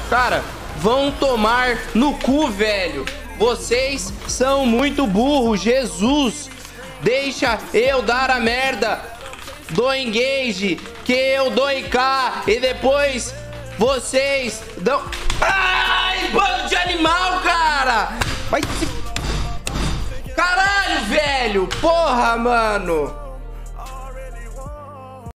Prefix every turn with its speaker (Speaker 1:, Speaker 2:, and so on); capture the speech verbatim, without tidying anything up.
Speaker 1: Cara, vão tomar no cu, velho. Vocês são muito burros, Jesus. Deixa eu dar a merda do engage, que eu dou em cá. E depois vocês dão... Ai, bando de animal, cara. Vai se... Caralho, velho. Porra, mano.